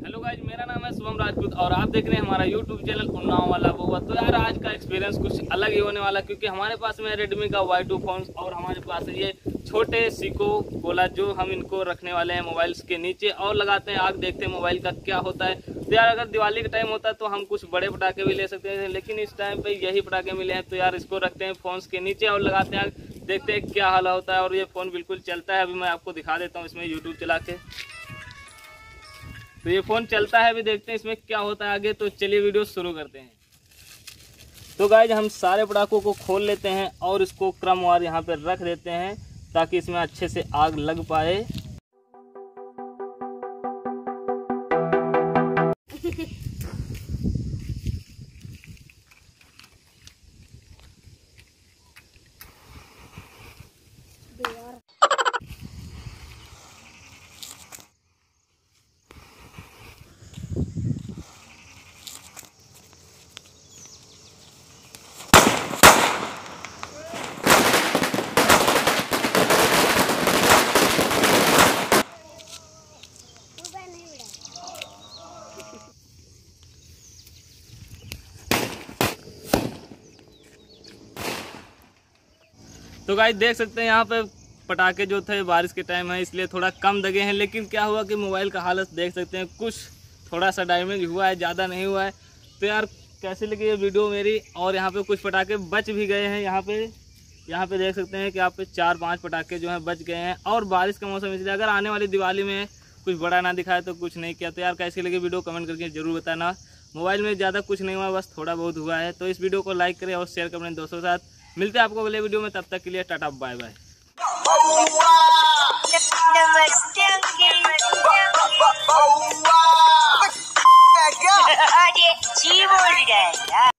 Hello guys, मेरा नाम है शुभम राजपूत और आप देख रहे हैं हमारा यूट्यूब चैनल उन्नाव वाला बउआ। तो यार आज का एक्सपीरियंस कुछ अलग ही होने वाला, क्योंकि हमारे पास में रेडमी का Y2 फोन और हमारे पास है ये छोटे सिको गोला, जो हम इनको रखने वाले हैं मोबाइल्स के नीचे और लगाते हैं आग, देखते हैं मोबाइल का क्या होता है। तो यार अगर दिवाली का टाइम होता तो हम कुछ बड़े पटाखे भी ले सकते हैं, लेकिन इस टाइम पे यही पटाखे मिले हैं। तो यार इसको रखते हैं फोन्स के नीचे और लगाते हैं आग, देखते हैं क्या हाल होता है। और ये फ़ोन बिल्कुल चलता है, अभी मैं आपको दिखा देता हूँ इसमें यूट्यूब चला के। तो ये फ़ोन चलता है, अभी देखते हैं इसमें क्या होता है आगे। तो चलिए वीडियो शुरू करते हैं। तो गाइज हम सारे पटाखों को खोल लेते हैं और इसको क्रमवार यहाँ पे रख देते हैं ताकि इसमें अच्छे से आग लग पाए। तो गाइस देख सकते हैं यहाँ पे पटाखे जो थे, बारिश के टाइम है इसलिए थोड़ा कम दगे हैं, लेकिन क्या हुआ कि मोबाइल का हालत देख सकते हैं, कुछ थोड़ा सा डैमेज हुआ है, ज़्यादा नहीं हुआ है। तो यार कैसे लगी ये वीडियो मेरी। और यहाँ पे कुछ पटाखे बच भी गए हैं, यहाँ पे देख सकते हैं कि यहाँ पे 4-5 पटाखे जो हैं बच गए हैं। और बारिश का मौसम इसलिए अगर आने वाली दिवाली में कुछ बड़ा ना दिखाए तो कुछ नहीं किया। तो यार कैसी लगी वीडियो कमेंट करके ज़रूर बताना। मोबाइल में ज़्यादा कुछ नहीं हुआ, बस थोड़ा बहुत हुआ है। तो इस वीडियो को लाइक करें और शेयर करें अपने दोस्तों के साथ। मिलते हैं आपको अगले वीडियो में, तब तक के लिए टाटा बाय बाय।